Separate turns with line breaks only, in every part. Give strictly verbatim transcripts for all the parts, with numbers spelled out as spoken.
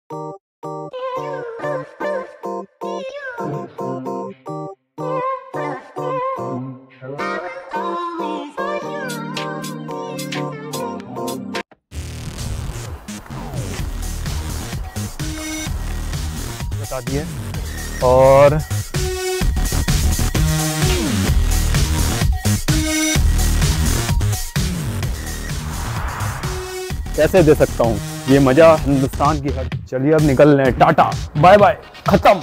बता दिए और कैसे दे सकता हूँ ये मजा हिंदुस्तान की हर। चलिए अब निकल रहे हैं, टाटा बाय बाय, खत्म।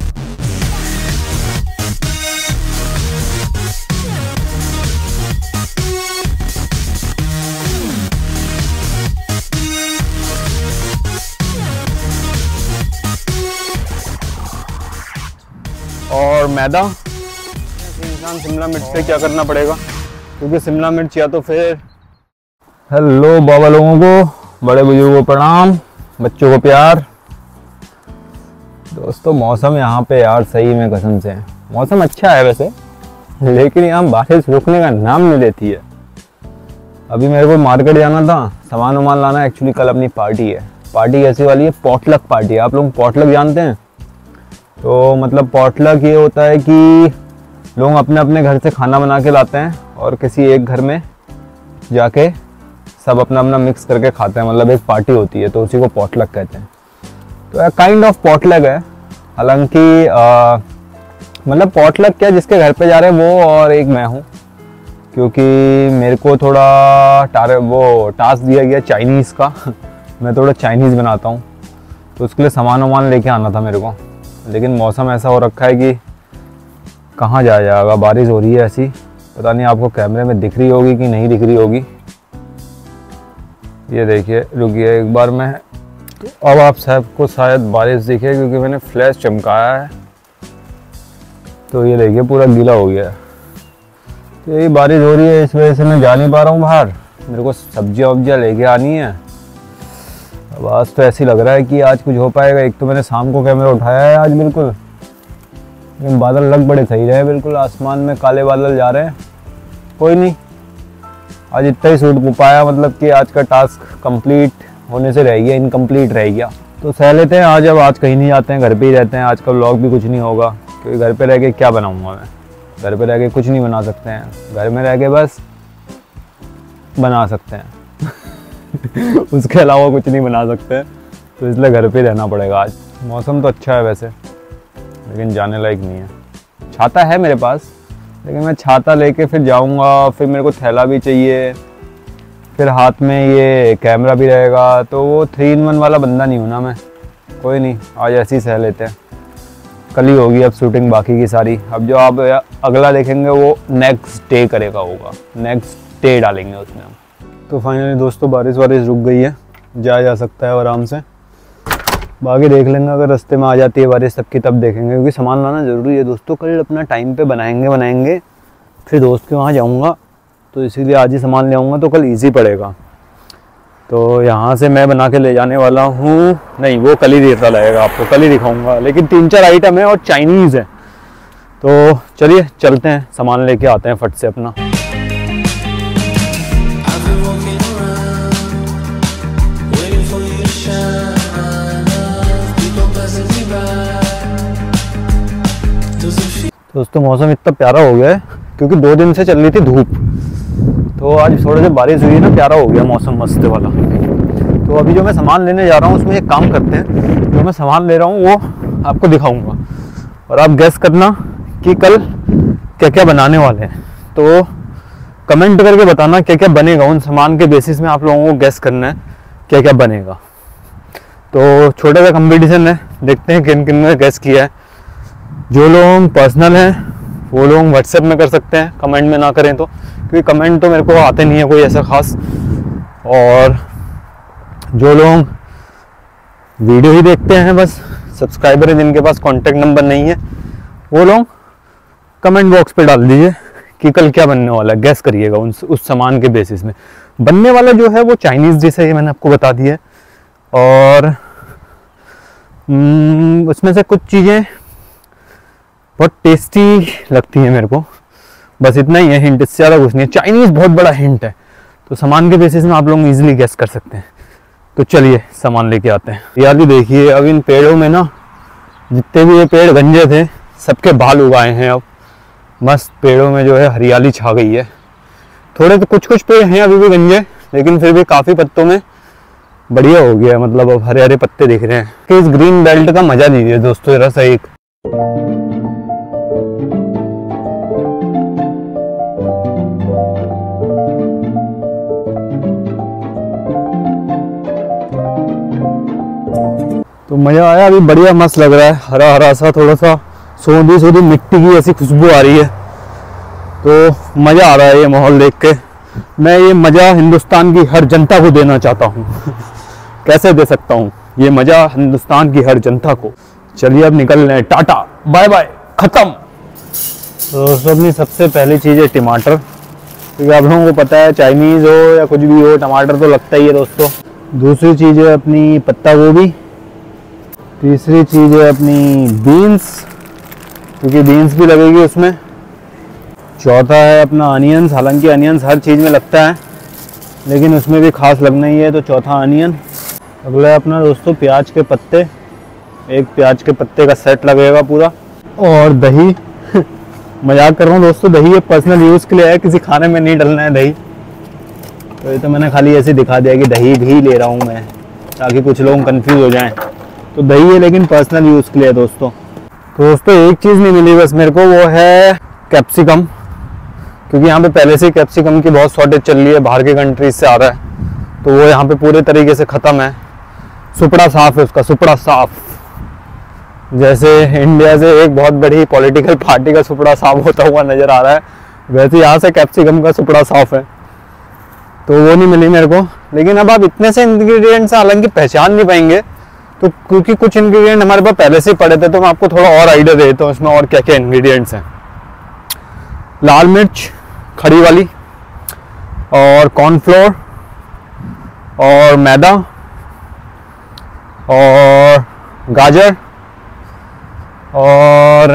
और मैदा इंसान शिमला मिर्च से क्या करना पड़ेगा, क्योंकि शिमला मिर्च या तो फिर। हेलो बाबा लोगों को, बड़े बुजुर्गों को प्रणाम, बच्चों को प्यार। दोस्तों मौसम यहाँ पे यार सही में कसम से मौसम अच्छा है वैसे, लेकिन यहाँ बारिश रुकने का नाम नहीं लेती है। अभी मेरे को मार्केट जाना था, सामान वामान लाना। एक्चुअली कल अपनी पार्टी है। पार्टी कैसी वाली है? पॉटलक पार्टी है। आप लोग पॉटलक जानते हैं? तो मतलब पॉटलक ये होता है कि लोग अपने अपने घर से खाना बना के लाते हैं और किसी एक घर में जाके सब अपना अपना मिक्स करके खाते हैं। मतलब एक पार्टी होती है, तो उसी को पॉटलक कहते हैं। तो एक काइंड ऑफ पॉटलक है। हालांकि मतलब पॉटलक क्या, जिसके घर पे जा रहे हैं वो और एक मैं हूँ, क्योंकि मेरे को थोड़ा टार वो टास्क दिया गया चाइनीज़ का। मैं थोड़ा चाइनीज़ बनाता हूँ, तो उसके लिए सामान वामान लेके आना था मेरे को। लेकिन मौसम ऐसा हो रखा है कि कहाँ जाया जाएगा, बारिश हो रही है ऐसी। पता नहीं आपको कैमरे में दिख रही होगी कि नहीं दिख रही होगी। ये देखिए, रुकिए एक बार मैं, तो अब आप सबको शायद बारिश दिखे क्योंकि मैंने फ्लैश चमकाया है। तो ये देखिए पूरा गीला हो गया है। तो यही बारिश हो रही है, इस वजह से मैं जा नहीं पा रहा हूँ बाहर। मेरे को सब्जियाँ वब्जियाँ लेके आनी है। अब आज तो ऐसी लग रहा है कि आज कुछ हो पाएगा। एक तो मैंने शाम को कैमरा उठाया है आज बिल्कुल, लेकिन बादल लग बड़े सही रहे, बिल्कुल आसमान में काले बादल जा रहे हैं। कोई नहीं, आज इतना ही शूट पाया, मतलब कि आज का टास्क कंप्लीट होने से रह गया, इनकम्प्लीट रह गया। तो सह लेते हैं आज। अब आज कहीं नहीं जाते हैं, घर पे ही रहते हैं। आज का व्लॉग भी कुछ नहीं होगा, क्योंकि घर पे रह के क्या बनाऊंगा मैं। घर पे रह के कुछ नहीं बना सकते हैं, घर में रह के बस बना सकते हैं। उसके अलावा कुछ नहीं बना सकते हैं, तो इसलिए घर पे रहना पड़ेगा आज। मौसम तो अच्छा है वैसे, लेकिन जाने लायक नहीं है। छाता है मेरे पास, लेकिन मैं छाता लेके फिर जाऊंगा, फिर मेरे को थैला भी चाहिए, फिर हाथ में ये कैमरा भी रहेगा। तो वो थ्री इन वन वाला बंदा नहीं हूँ ना मैं। कोई नहीं, आज ऐसे ही सह लेते हैं। कल ही होगी अब शूटिंग बाकी की सारी। अब जो आप अगला देखेंगे वो नेक्स्ट डे करेगा होगा, नेक्स्ट डे डालेंगे उसमें हम। तो फाइनली दोस्तों बारिश वारिश रुक गई है, जाया जा सकता है आराम से। बाकी देख लेंगे, अगर रास्ते में आ जाती है बारिश तब की तब देखेंगे, क्योंकि सामान लाना ज़रूरी है दोस्तों। कल अपना टाइम पे बनाएंगे बनाएंगे फिर दोस्त के वहाँ जाऊँगा, तो इसीलिए आज ही सामान ले आऊँगा, तो कल इजी पड़ेगा। तो यहाँ से मैं बना के ले जाने वाला हूँ। नहीं, वो कल ही देता लगेगा आपको, कल ही दिखाऊँगा। लेकिन तीन चार आइटम है और चाइनीज़ है। तो चलिए चलते हैं, सामान लेके आते हैं फट से अपना। दोस्तों मौसम इतना प्यारा हो गया है, क्योंकि दो दिन से चल रही थी धूप, तो आज थोड़ा सा बारिश हुई है ना, प्यारा हो गया मौसम, मस्त वाला। तो अभी जो मैं सामान लेने जा रहा हूँ उसमें एक काम करते हैं, जो मैं सामान ले रहा हूँ वो आपको दिखाऊंगा और आप गैस करना कि कल क्या क्या बनाने वाले हैं। तो कमेंट करके बताना क्या क्या बनेगा, उन सामान के बेसिस में आप लोगों को गैस करना है क्या क्या बनेगा। तो छोटा सा कंपटीशन है, देखते हैं किन किन ने गैस किया है। जो लोग पर्सनल हैं वो लोग व्हाट्सएप में कर सकते हैं, कमेंट में ना करें तो, क्योंकि कमेंट तो मेरे को आते नहीं है कोई ऐसा खास। और जो लोग वीडियो ही देखते हैं बस, सब्सक्राइबर हैं जिनके पास कांटेक्ट नंबर नहीं है, वो लोग कमेंट बॉक्स पे डाल दीजिए कि कल क्या बनने वाला है, गैस करिएगा उन उस सामान के बेसिस में। बनने वाला जो है वो चाइनीज़ डिश है, ये मैंने आपको बता दिया है। और उसमें से कुछ चीज़ें बहुत टेस्टी लगती है मेरे को, बस इतना ही है हिंट, इससे ज़्यादा कुछ नहीं है। चाइनीज़ बहुत बड़ा हिंट है, तो सामान के बेसिस में आप लोग इजीली गैस कर सकते हैं। तो चलिए सामान लेके आते हैं। यार भी देखिए, अब इन पेड़ों में ना जितने भी ये पेड़ गंजे थे सबके बाल उगाए हैं। अब मस्त पेड़ों में जो है हरियाली छा गई है। थोड़े तो कुछ कुछ पेड़ हैं अभी भी गंजे, लेकिन फिर भी काफ़ी पत्तों में बढ़िया हो गया है। मतलब अब हरे हरे पत्ते दिख रहे हैं। कि इस ग्रीन बेल्ट का मजा लीजिए दोस्तों जरा सा एक। तो मजा आया, अभी बढ़िया मस्त लग रहा है। हरा हरा सा, थोड़ा सा सोंधी सोंधी मिट्टी की ऐसी खुशबू आ रही है। तो मजा आ रहा है ये माहौल देख के। मैं ये मजा हिंदुस्तान की हर जनता को देना चाहता हूँ। कैसे दे सकता हूँ ये मजा हिंदुस्तान की हर जनता को। चलिए अब निकल रहे हैं, टाटा बाय बाय, खत्म। तो दोस्तों अपनी सबसे पहली चीज़ है टमाटर, क्योंकि आप लोगों को पता है चाइनीज़ हो या कुछ भी हो टमाटर तो लगता ही है दोस्तों। दूसरी चीज़ है अपनी पत्ता गोभी। तीसरी चीज़ है अपनी बीन्स, क्योंकि बीन्स भी लगेगी उसमें। चौथा है अपना अनियंस, हालांकि अनियंस हर चीज़ में लगता है लेकिन उसमें भी खास लगना ही है, तो चौथा अनियन। अगला है अपना दोस्तों प्याज के पत्ते, एक प्याज के पत्ते का सेट लगेगा पूरा। और दही मजाक कर रहा हूँ दोस्तों, दही ये पर्सनल यूज़ के लिए है, किसी खाने में नहीं डलना है दही। तो ये तो मैंने खाली ऐसे दिखा दिया कि दही भी ले रहा हूँ मैं, ताकि कुछ लोग कंफ्यूज हो जाएं। तो दही है लेकिन पर्सनल यूज़ के लिए दोस्तों। तो दोस्तों एक चीज़ नहीं मिली बस मेरे को, वो है कैप्सिकम, क्योंकि यहाँ पे पहले से ही कैप्सिकम की बहुत शॉर्टेज चल रही है, बाहर के कंट्रीज से आ रहा है। तो वो यहाँ पे पूरे तरीके से ख़त्म है। सुपड़ा साफ है उसका, सुपड़ा साफ। जैसे इंडिया से एक बहुत बड़ी पॉलिटिकल पार्टी का सुपड़ा साफ होता हुआ नज़र आ रहा है, वैसे यहाँ से कैप्सिकम का सुपड़ा साफ है। तो वो नहीं मिली मेरे को। लेकिन अब आप इतने से इंग्रेडिएंट्स हालांकि पहचान नहीं पाएंगे, तो क्योंकि कुछ इंग्रेडिएंट हमारे पास पहले से ही पड़े थे, तो मैं आपको थोड़ा और आइडिया देता हूँ इसमें और क्या क्या इंग्रेडिएंट्स हैं। लाल मिर्च खड़ी वाली, और कॉर्नफ्लोर, और मैदा, और गाजर, और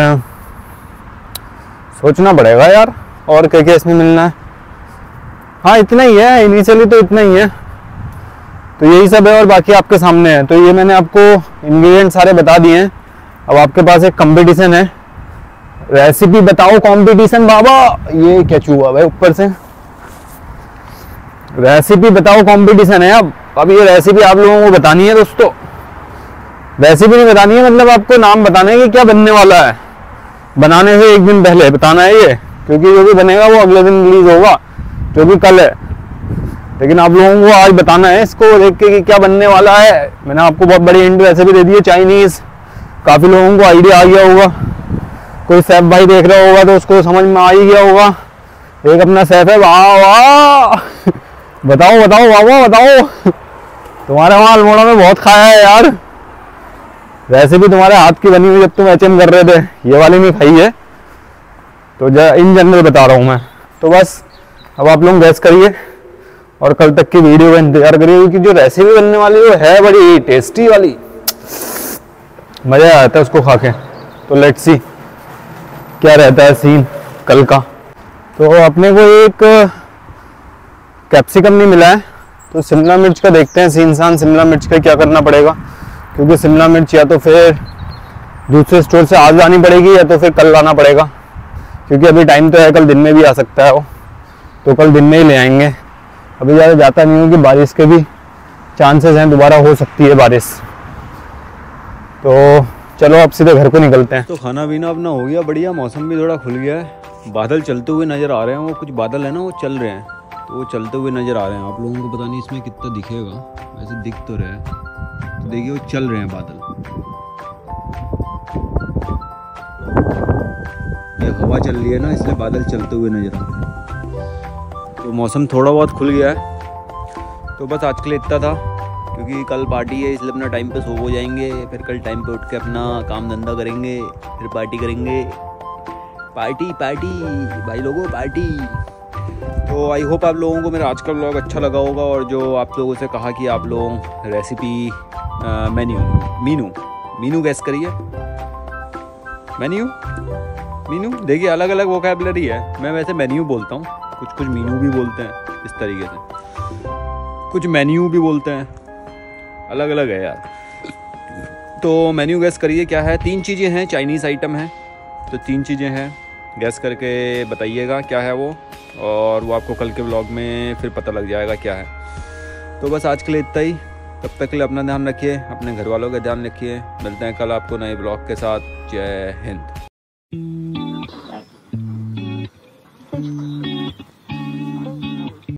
सोचना पड़ेगा यार और क्या क्या इसमें मिलना है। हाँ इतना ही है, इनिशियली तो इतना ही है। तो यही सब है और बाकी आपके सामने है। तो ये मैंने आपको इंग्रेडिएंट सारे बता दिए हैं। अब आपके पास एक कंपटीशन है, रेसिपी बताओ कंपटीशन बाबा। ये क्या चूहा भाई ऊपर से, रेसिपी बताओ कंपटीशन है। अब अब ये रेसिपी आप लोगों को बतानी है दोस्तों। रेसिपी नहीं बतानी है, मतलब आपको नाम बताना है कि क्या बनने वाला है। बनाने से एक दिन पहले बताना है ये, क्योंकि जो भी बनेगा वो अगले दिन रिलीज होगा, जो कि कल है। लेकिन आप लोगों को आज बताना है इसको देख के कि क्या बनने वाला है। मैंने आपको बहुत बड़ी हिंट वैसे भी दे दी है, चाइनीज़। काफ़ी लोगों को आइडिया आ गया होगा। कोई सैफ भाई देख रहा होगा तो उसको समझ में आ ही गया होगा। एक अपना सैफ है, वाह वाह बताओ बताओ वाह वाह बताओ। तुम्हारे वहाँ अल्मोड़ा में बहुत खाया है यार, रेसिपी तुम्हारे हाथ की बनी हुई जब तुम एच एम कर रहे थे, ये वाली नहीं खाई है। तो इन जनरल बता रहा हूँ मैं। तो बस अब आप लोग गैस करिए और कल तक की वीडियो का इंतजार करिए, क्योंकि जो रेसिपी बनने वाली वो है बड़ी टेस्टी वाली, मज़ा आता है उसको खा के। तो लेट्स सी क्या रहता है सीन कल का। तो अपने को एक कैप्सिकम नहीं मिला है, तो शिमला मिर्च का देखते हैं सीन सान। शिमला मिर्च का क्या करना पड़ेगा, क्योंकि शिमला मिर्च या तो फिर दूसरे स्टोर से आज लानी पड़ेगी या तो फिर कल लाना पड़ेगा, क्योंकि अभी टाइम तो है, कल दिन में भी आ सकता है वो। तो कल दिन में ही ले आएंगे। अभी ज़्यादा जाता नहीं हूँ कि बारिश के भी चांसेस हैं, दोबारा हो सकती है बारिश। तो चलो अब सीधे घर को निकलते हैं। तो खाना पीना अपना हो गया बढ़िया, मौसम भी थोड़ा खुल गया है। बादल चलते हुए नज़र आ रहे हैं, वो कुछ बादल है ना वो चल रहे हैं, तो वो चलते हुए नज़र आ रहे हैं। आप लोगों को पता नहीं इसमें कितना दिखेगा, वैसे दिख तो रहे हैं। तो देखिए वो चल रहे हैं बादल, ये हवा चल रही है ना इसलिए बादल चलते हुए नज़र आ रहे हैं। तो मौसम थोड़ा बहुत खुल गया है। तो बस आज के लिए इतना था, क्योंकि कल पार्टी है इसलिए अपना टाइम पे सो हो जाएंगे। फिर कल टाइम पे उठ के अपना काम धंधा करेंगे, फिर पार्टी करेंगे। पार्टी पार्टी भाई लोगों पार्टी। तो आई होप आप लोगों को मेरा आज का व्लॉग अच्छा लगा होगा। और जो आप लोगों से कहा कि आप लोग recipe menu Meenu Meenu guess करिए, मेन्यू मीनू देखिए अलग अलग वोकैबुलरी है। मैं वैसे मेन्यू बोलता हूँ, कुछ कुछ मीनू भी बोलते हैं इस तरीके से, कुछ मेन्यू भी बोलते हैं।
अलग अलग है यार। तो मेन्यू गैस करिए क्या है। तीन चीज़ें हैं, चाइनीज़ आइटम है, तो तीन चीज़ें हैं, गैस करके बताइएगा क्या है वो, और वो आपको कल के व्लॉग में फिर पता लग जाएगा क्या है। तो बस आज के लिए इतना ही। तब तक के लिए अपना ध्यान रखिए, अपने घर वालों का ध्यान रखिए। मिलते हैं कल आपको नए ब्लॉग के साथ। जय हिंद।